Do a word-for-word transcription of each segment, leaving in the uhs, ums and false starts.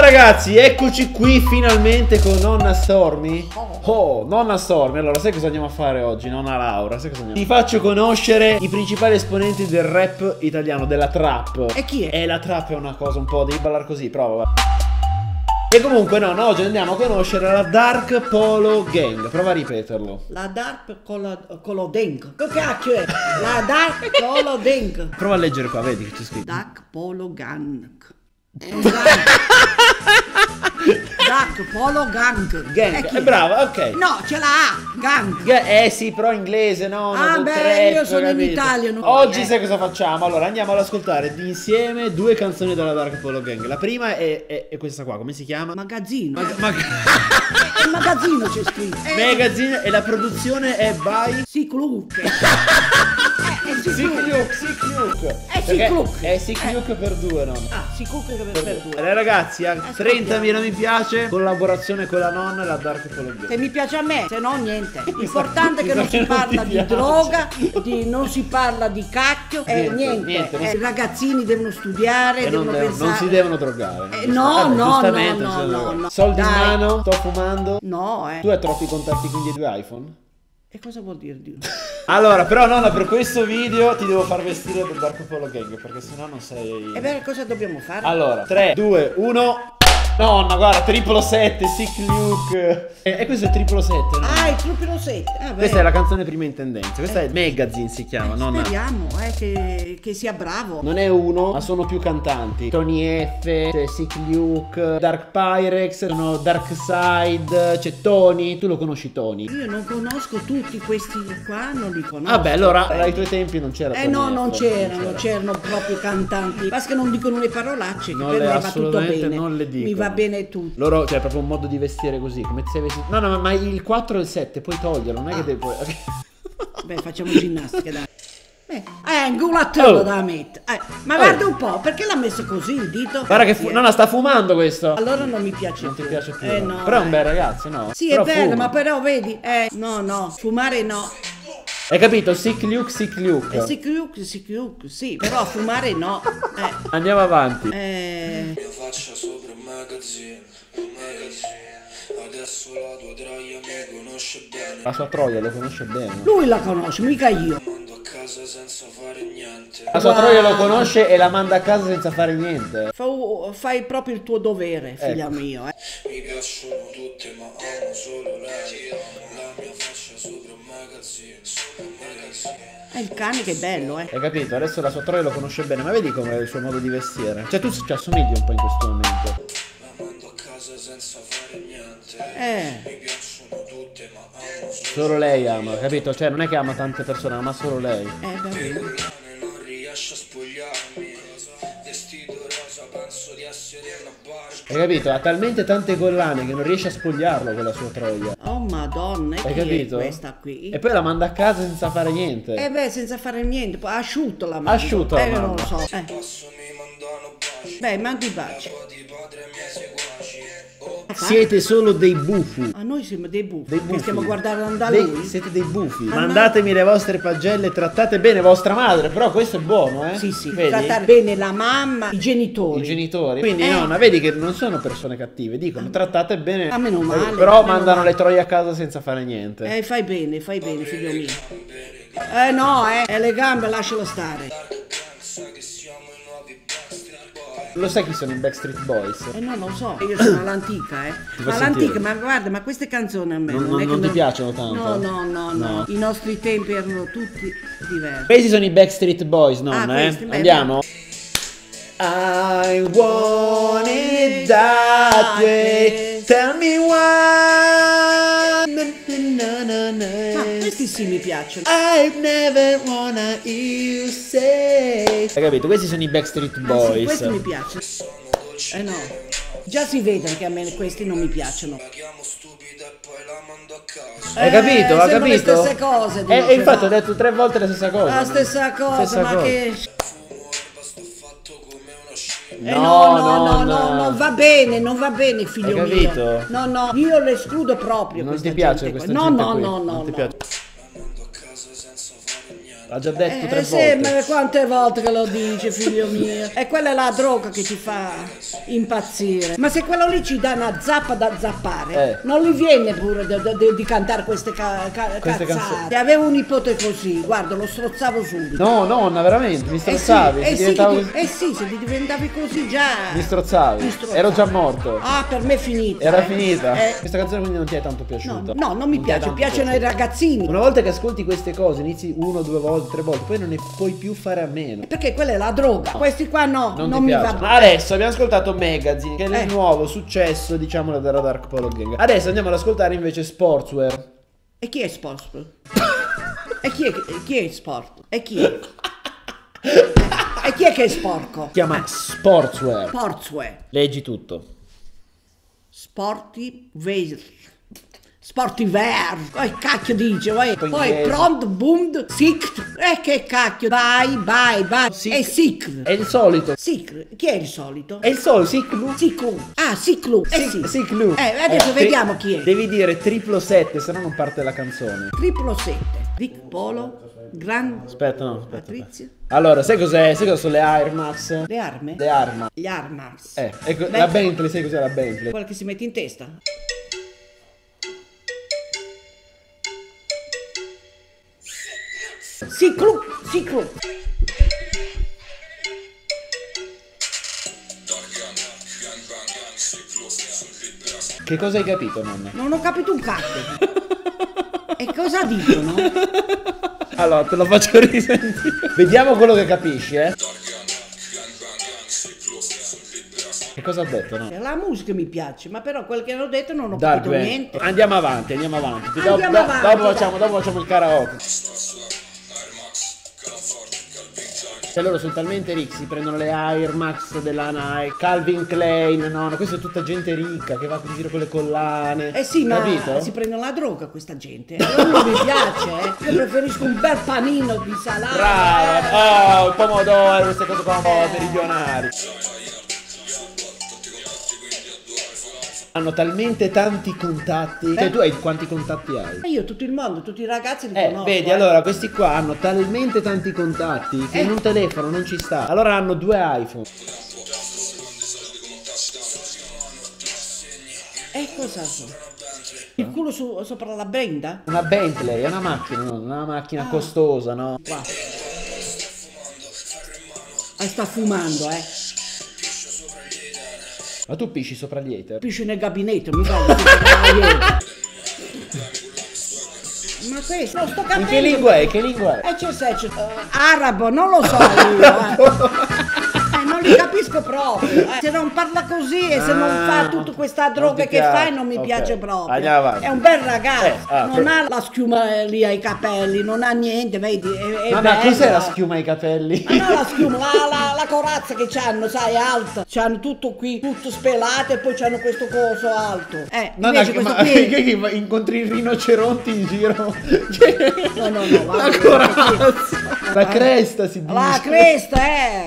ragazzi, eccoci qui finalmente con nonna Stormy. Oh, nonna Stormy. Allora, sai cosa andiamo a fare oggi? Nonna Laura, sai cosa andiamo? Ti faccio conoscere i principali esponenti del rap italiano, della trap. E chi è? E la trap è una cosa un po', devi ballare così, prova. E comunque no, no, oggi andiamo a conoscere la Dark Polo Gang. Prova a ripeterlo. La Dark Polo, Polo Gang. Che cacchio è? La Dark Polo Gang. Prova a leggere qua, vedi che c'è scritto Dark Polo Gang. Dark Polo Gang. Gang, è brava, ok. No, c'è la A, Gang. Eh sì, però inglese, no? Ah no, beh, trap, io sono capito? in Italia, no? Oggi eh. sai cosa facciamo? Allora andiamo ad ascoltare di insieme due canzoni della Dark Polo Gang. La prima è, è, è questa qua, come si chiama? Magazzino. Mag mag Il magazzino c'è scritto. Eh. Magazine, e la produzione è by Sick Look. Sick Luke, Sick Luke. È Sick Luke. È Sick Luke per due, no? Ah, Sick Look per, per due. Allora, ragazzi, a trentamila mi piace, collaborazione con la nonna e la Dark Polo Gang. Se mi piace a me, se no niente. L'importante è che non si non parla ti di piace. droga, di, non si parla di cacchio, e Niente, niente. niente, non Eh, si- I ragazzini devono studiare, E non, devono devono- pensare. non si devono drogare. Eh, no, Vabbè, no, giustamente no, non si no, devono no, drogare. no. Soldi in Dai. mano, sto fumando. No, eh. Tu hai troppi contatti, quindi hai due iPhone? E cosa vuol dire Dio? Allora, però nonna, per questo video ti devo far vestire da Dark Polo Gang, perché sennò non sei... E beh, cosa dobbiamo fare? Allora, tre, due, uno... Nonna, guarda, triplo sette, Sick Luke. E, e questo è triplo sette, no? Ah, il triplo sette. Ah, beh. Questa è la canzone prima in tendenza. Questa è Magazine, si chiama, nonna. Speriamo, eh, che, che sia bravo. Non è uno, ma sono più cantanti. Tony F, c'è Sick Luke, Dark Pyrex, sono Dark Side, c'è Tony. Tu lo conosci Tony? Io non conosco tutti questi qua, non li conosco. Vabbè, allora ai tuoi tempi non c'era Eh Tony no, F, non c'erano, non c'erano proprio cantanti. Basta che non dicono le parolacce, che Non per le- me va tutto assolutamente bene. non le dicono. Mi va bene tutto. Loro, cioè, proprio un modo di vestire così, come ti sei vestito. No, no, ma- ma il quattro e il sette puoi toglierlo, non è che devi poi... Beh, facciamo ginnastica, dai. Eh, è un culattello Oh. da mettere. Eh, ma Oh. guarda un po', perché l'ha messo così il dito? Guarda che fu- Sì, no, no, sta fumando questo. allora non mi piace Non ti più. piace più. Eh, no? no, Però è un eh. bel ragazzo, no? Sì, Però è bello, fuma. ma però vedi, eh, no, no, fumare no. Hai capito? Sick Luke, Sick Luke. Eh, si chiude, si chiude, sì, però fumare no. Eh, Andiamo avanti. eh, Io faccio sopra un magazzino, un magazzino. Adesso la tua troia mi conosce bene. La sua troia lo conosce bene. lui la conosce, mica io. Mando a casa senza fare niente. La sua Guarda. troia lo conosce e la manda a casa senza fare niente. Fa- fai proprio il tuo dovere, figlia Ecco. mio. Eh. Mi piacciono tutte ma amo solo lei. La mia faccia sopra un magazzino, sopra un magazzino. È il cane che è bello, eh. Hai capito? Adesso la sua troia lo conosce bene. Ma vedi com'è il suo modo di vestire? Cioè tu ci assomigli un po' in questo momento. La mando a casa senza fare niente. Eh. Mi piacciono tutte ma amo solo Solo lei ama, capito? Cioè non è che ama tante persone, ama solo lei. Eh, va bene. collane, non riesco a spogliarmi. Vestito rosa, penso di essere una barca. Hai capito? Ha talmente tante collane che non riesce a spogliarlo con la sua troia. Oh madonna, e Hai chi capito? è questa qui? E poi la manda a casa senza fare niente. Eh beh, senza fare niente, poi asciutto la mano. Asciutto la Eh, non mano. lo so. Eh. Passo mi mandano baci. Beh, mandi i baci. Po' di padre miei seguaci. Oh, Siete solo dei bufi. A noi siamo dei buffi, Dei che bufi. stiamo guardando da Dei- lui. siete dei bufi. Ah, Mandatemi le vostre pagelle, trattate bene vostra madre. Però questo è buono, eh? Sì, sì, Vedi? trattare bene la mamma, i genitori. I genitori. Quindi Eh. nonna, vedi che non sono persone cattive. Dicono trattate bene. Ah, meno male, Eh, Però meno mandano male. le troie a casa senza fare niente. Eh, fai bene, fai bene, figlio mio. Eh no, eh, e le gambe lascialo stare. sa che siamo i nuovi Backstreet Boy. Lo sai chi sono i Backstreet Boys? Eh no, non lo so, io sono all'antica, eh. Ti Ma fa all'antica, sentire? ma guarda, ma queste canzoni a me Non- non, non- è che non ti non- piacciono tanto? No, no, no, no, No. I nostri tempi erano tutti diversi. Questi sono i Backstreet Boys, nonna, Ah, eh? questi, beh, Andiamo. I want it that way. Tell me why. Na, na, na, na, Ah, na. questi sì mi piacciono. I've never wanna hear you say. Hai capito? Questi sono i Backstreet Ah, sì, Boys. questi mi piacciono. Eh no. Già si vede che a me questi non mi piacciono. La chiamo stupida e poi la mando a casa. Hai Eh, capito? Hai sembrano le capito? stesse cose, E dice, e infatti no? ho detto tre volte la stessa cosa. La stessa cosa, Stessa ma cosa. che... Fumo erba, sto fatto come una scia. Eh, No, no, no, no, no, no, no. non va bene, non va bene, figlio Hai mio. capito? No, no, io le escludo proprio. Non questa ti piace gente questa qua. gente No, qui? no, no, Non no, ti no. piace? La mando a casa senza fare niente. L'ha già detto Eh, tre sì, volte. ma quante volte che lo dice, figlio mio? E quella è la droga che ti fa impazzire. Ma se quello lì ci dà una zappa da zappare, Eh. non gli viene pure di, di- di cantare queste, ca- ca- Queste cazzate. canzoni. Avevo un nipote così, guarda, lo strozzavo subito. No, nonna, veramente, mi Eh sì, strozzavi, eh si sì, diventava che così. ti- eh sì, se ti diventavi così già. Mi strozzavi. Mi strozzavi. Ero già morto. Ah, per me è finita. Era eh. finita. Eh, Questa canzone quindi non ti è tanto no, piaciuta? no, non mi ti è piace, tanto piacciono ai piaciuta. ragazzini. Una volta che ascolti queste cose, inizi uno, due volte, tre volte, poi non ne puoi più fare a meno. Perché quella è la droga. Questi qua no, Non, non, ti mi piace. va. Adesso abbiamo ascoltato Magazine, che è Eh. il nuovo successo, diciamo, della Dark Polo Gang. Adesso andiamo ad ascoltare invece Sportswear. E chi è sport? E chi è, chi è sport? E chi è? E chi è che è sporco? Si chiama Sportswear. Sportswear. Leggi tutto. Sportivear. Sportiver. Poi cacchio dice, vai. Poi Poi inglese. pront, bund, sict. E che cacchio. Vai, vai, vai. Sic. E sic. È il solito. Sic. Chi è il solito? È il solito, Siclu. Siclu. Ah, Siclu. Eh sì. Siclu. Eh, adesso tri- vediamo chi è. Devi dire triplo sette, se no non parte la canzone. Triplo sette. Rick Polo. Gran Aspetta, no, aspetta. Patrizia. aspetta. Allora, sai cos'è? Sai cosa sono le Air Max? Le armi? Le Arma. Gli Armax. Eh, ecco, Beh, la Bentley, sai cos'è la Bentley? Quella che si mette in testa. Ciclu, ciclu. Che cosa hai capito, nonna? Non ho capito un cazzo. E cosa dicono? Allora, te lo faccio risentire. Vediamo quello che capisci, eh. Che cosa ha detto, no? La musica mi piace, ma però quel che hanno detto non ho Dark capito Band. niente. Andiamo avanti, andiamo avanti. Dopo- Andiamo do- avanti, dopo, dai. facciamo, dopo facciamo il karaoke. Cioè loro sono talmente ricchi, si prendono le Air Max della Nike, Calvin Klein, no, no, questa è tutta gente ricca che va in giro con le collane. Eh sì, ma capito? si prendono la droga questa gente. Allora non mi piace, eh. Io preferisco un bel panino di salame. Brava, oh, il pomodoro, queste cose qua un po' meridionali. Hanno talmente tanti contatti. Cioè tu hai quanti contatti hai? E io tutto il mondo, tutti i ragazzi li Eh, conosco. vedi, eh. allora questi qua hanno talmente tanti contatti che Eh. in un telefono non ci sta. Allora hanno due iPhone. E cosa so? Il culo su- sopra la brenda? Una Bentley è una macchina, no? Una macchina costosa, no? Qua. Ah, sta fumando, eh. Ma tu pisci sopra gli hater? Piscio nel gabinetto, mi va di Ma questo, non sto In capendo. che lingua è? Che lingua è? E c'è se c'è- eh, arabo, non lo so io, eh. Eh, non li capisco proprio. eh. Se non parla così e se non Ah, fa tutta questa non droga ti che piace. fa non mi Ok. piace proprio. Andiamo avanti. È un bel ragazzo, Eh, ah, non per- ha la schiuma eh, lì ai capelli, non ha niente, vedi? È, è Ma, ma bello. cos'è la schiuma ai capelli? Ma no, la schiuma, la, la, la corazza che c'hanno, sai, alta. C'hanno tutto qui, tutto spelato e poi c'hanno questo coso alto. Eh, Ma, invece ma, questo ma qui... che, che incontri i rinoceronti in giro? No, no, no, va La bene, corazza, la cresta si dice. La cresta, eh!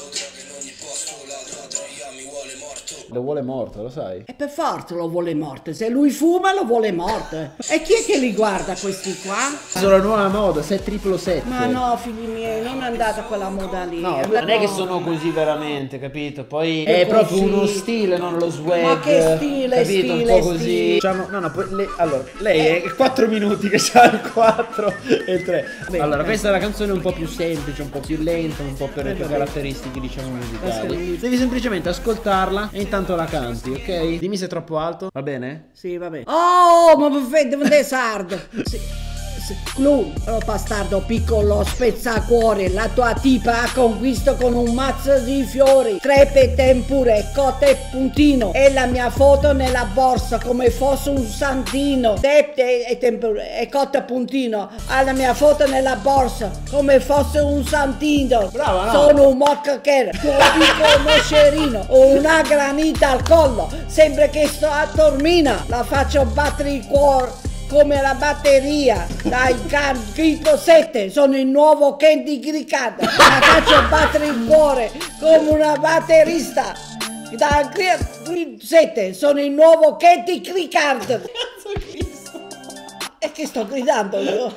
Lo vuole morto, lo sai? E per forza lo vuole morto, se lui fuma lo vuole morto. E chi è che li guarda questi qua? Sono la nuova moda, sei triplo sette. Ma no, figli miei, non è andata quella moda lì. No, andata- non è che sono così veramente, capito? Poi Che è proprio così. uno stile, non lo swag. Ma che stile, capito? stile, Un po' così. stile. Diciamo, no, no, poi lei, allora, lei è quattro minuti che c'ha il quattro e il tre. Bene, allora, bene. questa è la canzone un po' più semplice, un po' più lenta, un po' per le Eh, tue vabbè. caratteristiche, diciamo, musicali. Essere- Devi semplicemente ascoltarla e intanto la canti, ok? Dimmi se è troppo alto, va bene? Sì, vabbè. Oh, ma perfetto, ma te sardo. Sì. sì. Clou, oh bastardo piccolo spezzacuore, la tua tipa ha conquisto con un mazzo di fiori, crepe, tempure, cotte e puntino, e la mia foto nella borsa come fosse un santino, tette e tempure e cotte e puntino, alla mia foto nella borsa come fosse un santino. Brava, no? Sono un moccachero, un piccolo moscerino, ho una granita al collo, sembra che sto a Tormina, la faccio battere il cuore come la batteria dai can triplo sette, sono il nuovo Candy Gricard, la faccio battere il cuore come una batterista da triplo sette, sono il nuovo Candy Gricard. è che sto gridando io.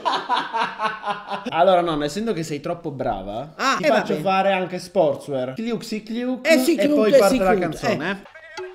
Allora nonna, essendo che sei troppo brava, Ah, ti eh, faccio va bene. fare anche sportswear. Cliuc, si cliuc, Eh, sì, e cliuc, poi eh, parte sì, la cliuc, canzone, eh.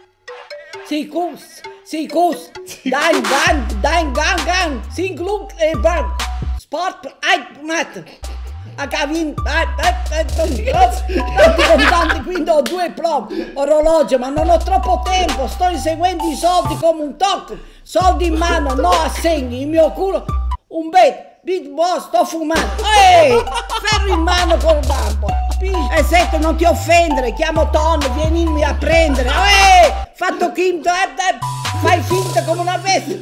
Sikus, sikus, dan, dan, dan, gan, gan, singluk e bang, sport, ai, mat. A Gavin, tanti contanti, quindi ho due prom, orologio, ma non ho troppo tempo, sto inseguendo i soldi come un tocco, soldi in mano, no assegni, il mio culo, un bet, big boss, sto fumando, ehi, ferro in mano col bambo, e sette, non ti offendere, chiamo Ton, vienimi a prendere, ehi, fatto finta, fai finta come una bestia,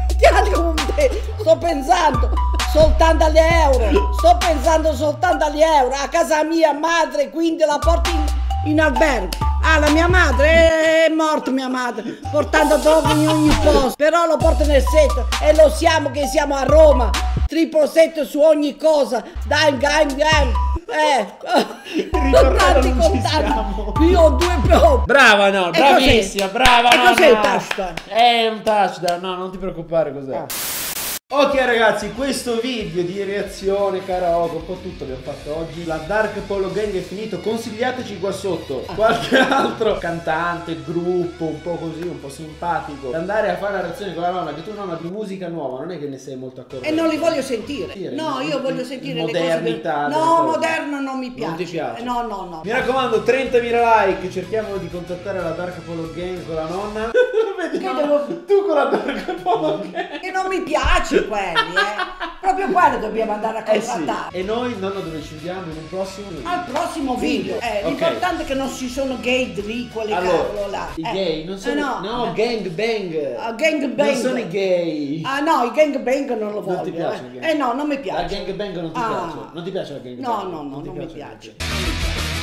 sto pensando soltanto agli euro, sto pensando soltanto agli euro, a casa mia madre, quindi la porto in, in albergo. Ah, la mia madre è morta, mia madre, portando droga in ogni posto, però lo porto nel setto e lo siamo che siamo a Roma, triplo set su ogni cosa, dai, gang, gang, eh, contanti, non ci contanti, siamo. io ho due pro. Brava no, E bravissima, cos'è? brava E cos'è il nonna. touchdown? È un touchdown, no, non ti preoccupare, cos'è? Ah. Ok ragazzi, questo video di reazione, karaoke, un po' tutto abbiamo fatto oggi. La Dark Polo Gang è finito, consigliateci qua sotto qualche altro cantante, gruppo, un po' così, un po' simpatico, da andare a fare la reazione con la nonna, che tu nonna di musica nuova, non è che ne sei molto accorto. E non li voglio sentire. Sì, No, io voglio sentire le cose. modernità del- delle No, cose. moderno non mi piace. Non ti piace? No, no, no. Mi raccomando, trentamila like, cerchiamo di contattare la Dark Polo Gang con la nonna. Vedi, Che no? devo- Tu con la Dark Polo Gang. Che non mi piace quelli, eh. Proprio quello dobbiamo andare a Eh sì. contrattare. E noi, nonno, dove ci vediamo in un prossimo video? Al prossimo video. Eh, Ok. l'importante è che non ci sono gay lì, quelli Allora, cavolo là. i Eh. gay non sono... Eh, no, gang bang. Ah, gang bang. Non sono i gay. Ah no, i gang bang non lo voglio. Non ti piace eh. il gang? Eh no, non mi La piace. gang bang non ti Ah. piace? Non ti piace la gang No, bang? no, no, non, ti mi piace la gang piace. bang? Non mi piace.